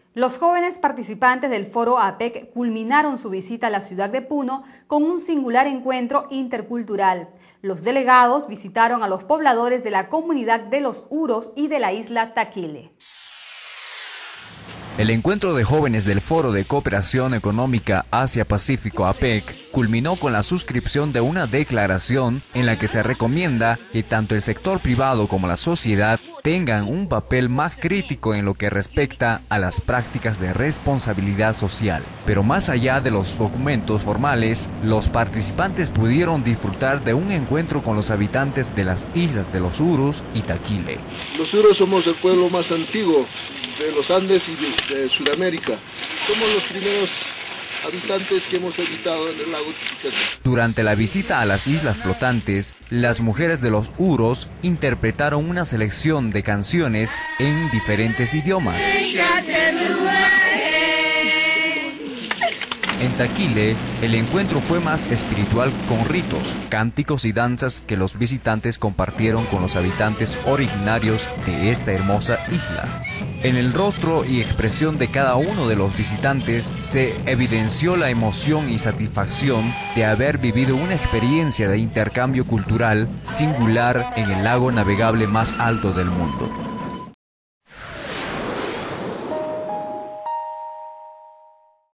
Los jóvenes participantes del foro APEC culminaron su visita a la ciudad de Puno con un singular encuentro intercultural. Los delegados visitaron a los pobladores de la comunidad de los Uros y de la isla Taquile. El encuentro de jóvenes del Foro de Cooperación Económica Asia-Pacífico APEC culminó con la suscripción de una declaración en la que se recomienda que tanto el sector privado como la sociedad tengan un papel más crítico en lo que respecta a las prácticas de responsabilidad social. Pero más allá de los documentos formales, los participantes pudieron disfrutar de un encuentro con los habitantes de las islas de los Uros y Taquile. Los Uros somos el pueblo más antiguo de los Andes y de Sudamérica. Somos los primeros habitantes que hemos habitado en el lago Titicaca. Durante la visita a las islas flotantes, las mujeres de los Uros interpretaron una selección de canciones en diferentes idiomas. En Taquile, el encuentro fue más espiritual con ritos, cánticos y danzas que los visitantes compartieron con los habitantes originarios de esta hermosa isla. En el rostro y expresión de cada uno de los visitantes se evidenció la emoción y satisfacción de haber vivido una experiencia de intercambio cultural singular en el lago navegable más alto del mundo.